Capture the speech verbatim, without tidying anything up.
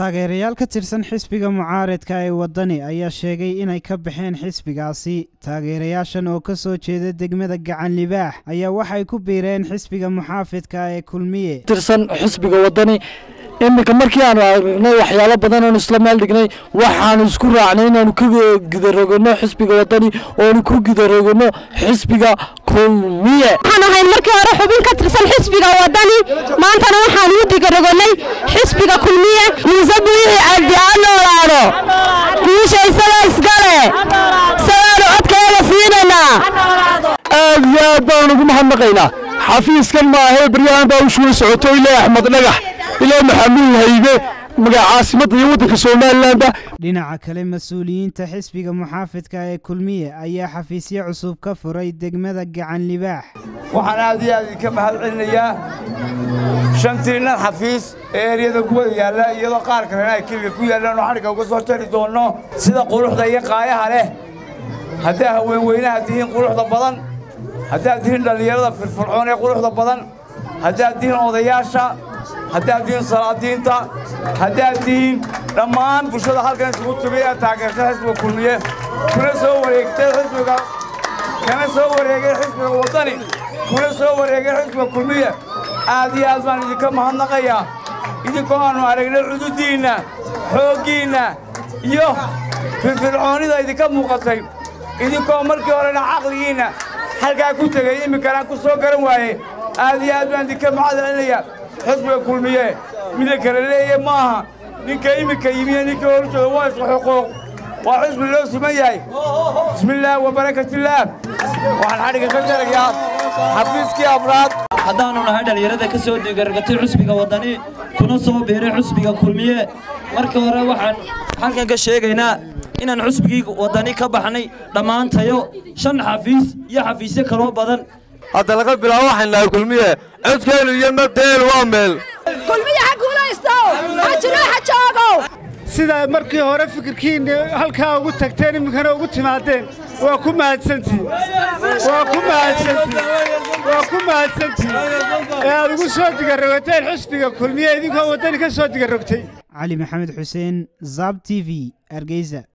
taageerayaal ka tirsan xisbiga mucaaradka ee wadani ayaa sheegay inay ka baxeen xisbigaasi. taageerayaashan oo ka soo jeeda degmada Gacan Libaax ayaa waxay ku biireen xisbiga muxaafidka ee Kulmiye. tirsan xisbiga wadani imika markii aan aragnay waxyaalo badan oo isla meel dhignay waxaan isku raacnay inaan ku gidarogno xisbiga wadani oo ku gidarogno xisbiga Kulmiye. waxaan ahay markii hore xubin ka tirsan xisbiga wadani maantana waxaan u digarognay xisbiga Kulmiye. musabiixi abdi anoolaado guushaysada isgale salaano codkeeda siinayna aad iyo aad baan ugu mahadnaqaynaa xafiiskan maahe baryahan baa u shuul socoto ilaa Axmed Dhagax ilaa Maxamuud Haybe magaca caasimadda iyo waddanka Soomaaliland. dhinaca kale mas'uuliyiinta xisbiga muxaafidka ee Kulmiye ayaa xafiisyo cusub ka furay degmada Gacan Libaax. waxaan aad iyo aad ka mahadcelinayaa shantiina xafiis ee eriyada kuwa yaala iyadoo qaar kale ay kaliya ku yaalaan oo xariga uga soo tari doono sida quruxda iyo qaayaha leh haddii haween weynaha tihiin quruxda badan haddii tihiin dhalinyarada firfircoon ee quruxda badan haddii tihiin odayaasha haddii tihiin salaadiinta haddii tihiin dhammaan bulshada halkan isugu timid ee taageerta xisbiga Kulmiye kuna soo wareegtay xisbiga kana soo wareegay xisbiga wadani kuna soo wareegay xisbiga Kulmiye aad iyo aad baan idinka mahadnaqayaa idinkoo aanu aragnay cududiina xooggiina iyo firfircoonida idinka muuqatay idinkoo markii horena caqligiina halkaa ku tegay iminkana ku soo garan waayey aad iyo aad baan idinka mahadcelinayaa xisbiga Kulmiye mida kale leeyahay maaha ninka iminka yimiya ninka horjooga waa isku xuquuq waa xisbi loo siman yahay bismillaah wa barakatillaah waxaan xadhiga ka jarayaa xafiiskii afraad haddaanu nahay dhalinyarada ka soo digargatay xisbiga wadani kuna soo biiray xisbiga Kulmiye markii hore waxaan halkan ka sheegaynaa inaan xisbigii wadani ka baxnay dhammaantayo shan xafiis iyo xafiisyo kale oo badan hadda laga bilaabo waxaan nahay Kulmiye codkeenu iyo mabdeel waa meel Kulmiye ha guulaysto ha jiro ha joogo sida markii hore fikirkiin halka ugu tagteen iminkana ugu timaadeen waa ku mahadsantii waa ku mahadsantii waa ku mahadsantii ee aad ugu soo digarogteen xisbiga Kulmiye idinkoo wadani ka soo digarogtay. Cali Maxamed Xuseen, Zab T V, Hargeysa.